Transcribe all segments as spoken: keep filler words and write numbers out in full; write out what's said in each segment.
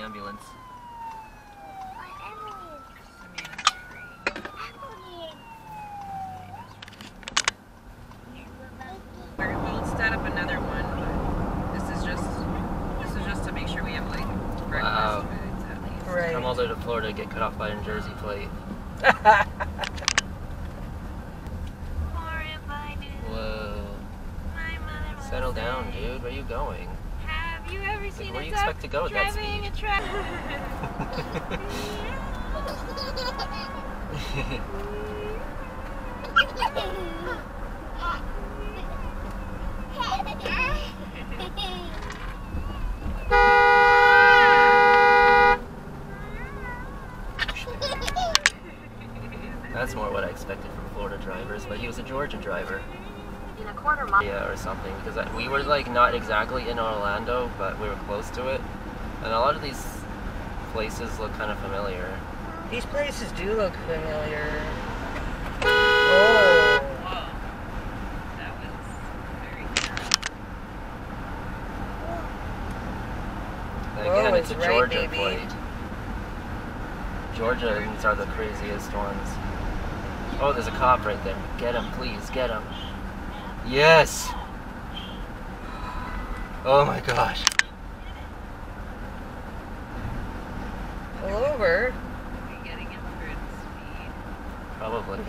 ambulance. We'll set up another one, but this is just this is just to make sure we have like breakfast Wow. foods at least. Right. Come all the way to Florida, get cut off by a Jersey plate. Whoa. Settle down, dude. Where are you going? Have you ever seen Like, where do you a expect to go duck at that driving speed? a truck? That's more what I expected from Florida drivers, but he was a Georgia driver. In a quarter mile. Yeah, or something, because I, we were like not exactly in Orlando, but we were close to it. And a lot of these places look kind of familiar. These places do look familiar. Oh. Whoa. That was very thorough. Again, Whoa, it's a it's right, Georgia baby. plate. Georgians are the craziest ones. Oh, there's a cop right there. Get him, please, get him. Yes! Oh my gosh. Pull over. Are we getting him for its speed? Probably.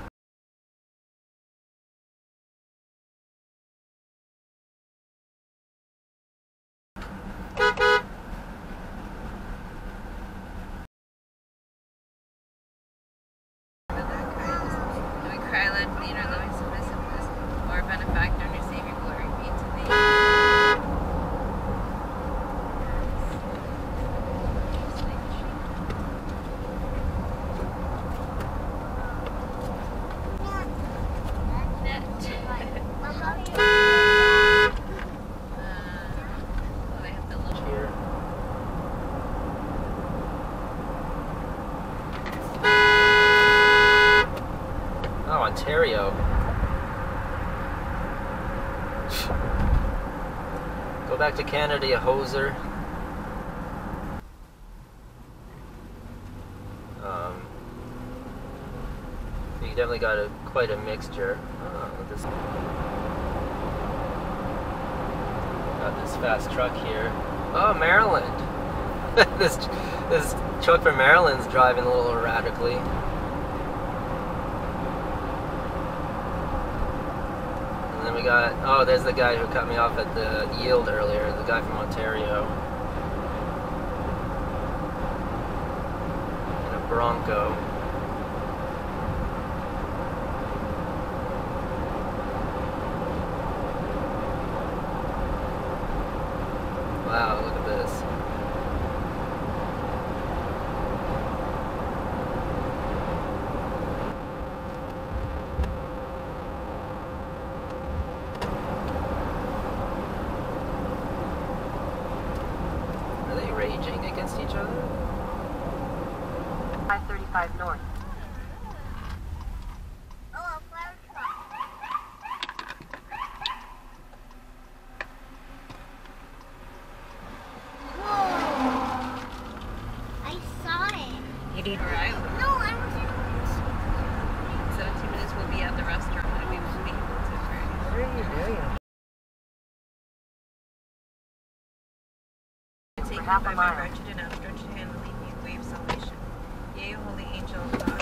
Benefactor and your Savior, glory be to thee. Oh, Ontario. Go back to Canada, you hoser. Um, you definitely got a quite a mixture. Oh, this got this fast truck here. Oh, Maryland. this this truck from Maryland's driving a little erratically. And then we got, oh, there's the guy who cut me off at the yield earlier, the guy from Ontario. In a Bronco. Wow, look at this. Raging against each other? five thirty-five north. Oh, a flower truck. Whoa! I saw it. You need. Alright. No, I was. seventeen minutes we'll be at the restaurant and we won't be able to. What are you doing? Take me half a by my mile. wretched and outstretched hand and lead me in the way of salvation. Yea, holy angel of God.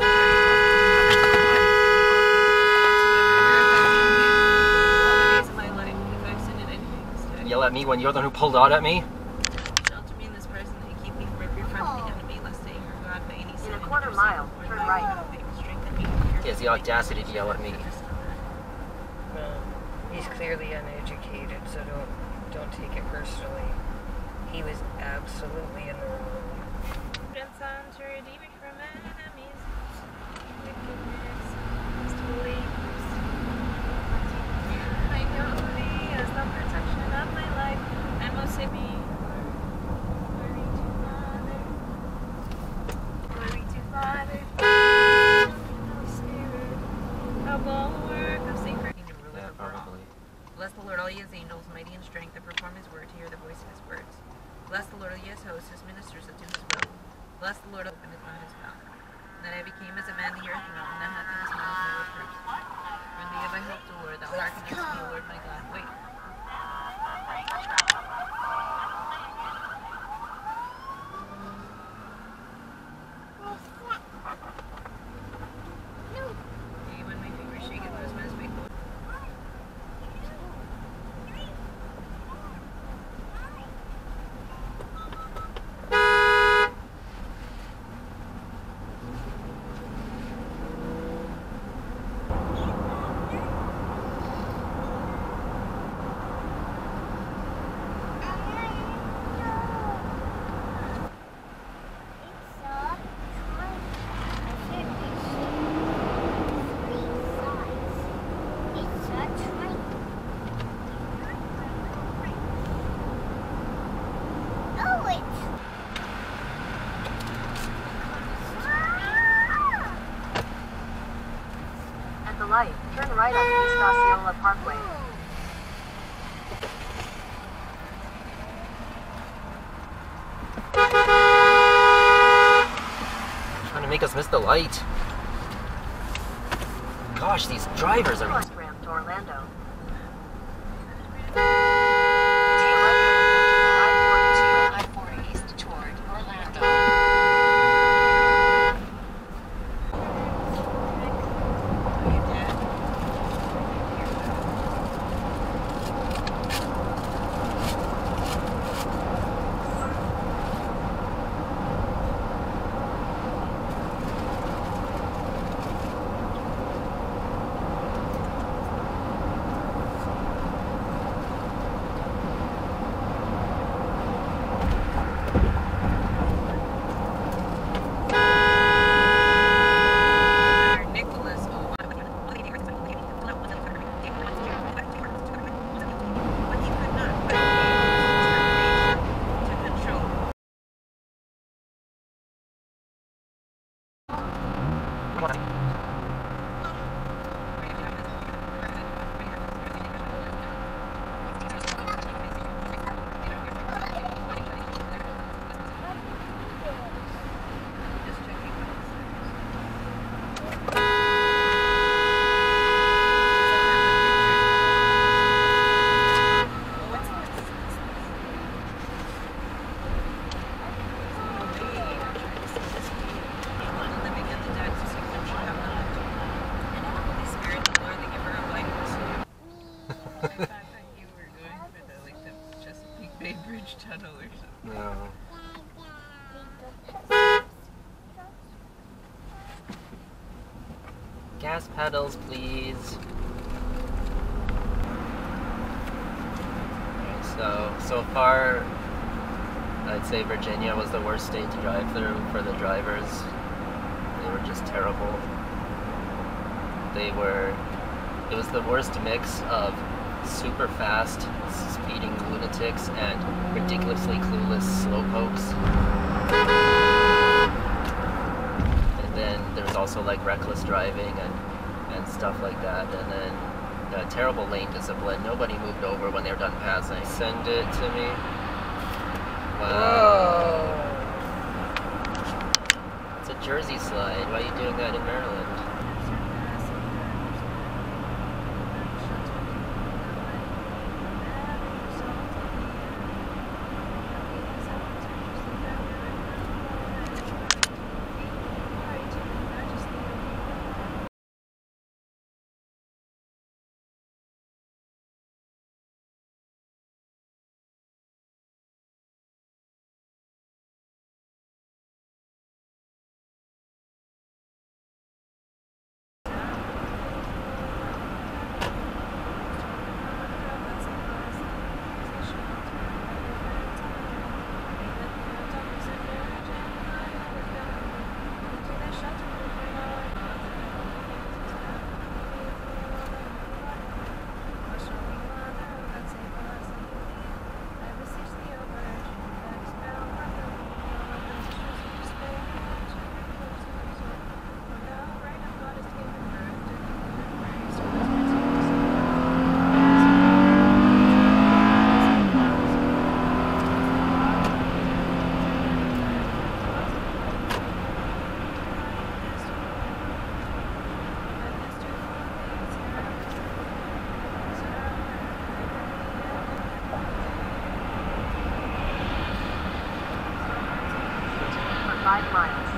Yell at me when you're the one who pulled out at me? Shelter me in this present and keep me from every friendly enemy, lest they hurt God by any sin. In a quarter mile, turn right. Strengthen me. He has the audacity to yell at me. Well, he's clearly uneducated, so don't don't take it personally. He was absolutely in the wrong. And Son to redeem me from enemies. Wickedness, must believe. I know thee as the protection of my life, and most save me. Glory to Father. Glory to Father. Holy Spirit. A bulwark of sacred. Yeah, probably. Bless the Lord, all ye his angels, mighty in strength, that perform his word, to hear the voice of his words. Bless the Lord, yes, host, his ministers that do his will. Bless the Lord, open upon his mouth. And then I became as a man to hear his mouth, and that hath in his mouth no reproofs. For in thee have I hoped, O Lord, thou hearkenest me, O Lord my God. Wait. Okay, when my fingers shake, it knows when it's big. The light. Turn right on East Osceola Parkway. Trying to make us miss the light. Gosh, these drivers are... North ramp to Orlando. I forty east toward Orlando. I thought that you were going for the, like, the Chesapeake Bay Bridge Tunnel or something. No. Gas pedals, please. Okay, so, so far, I'd say Virginia was the worst state to drive through for the drivers. They were just terrible. They were, it was the worst mix of super fast, speeding lunatics and ridiculously clueless slowpokes. And then there's also like reckless driving and, and stuff like that. And then uh, terrible lane discipline. Nobody moved over when they were done passing. Send it to me. Wow. Whoa. It's a Jersey slide. Why are you doing that in Maryland? five miles.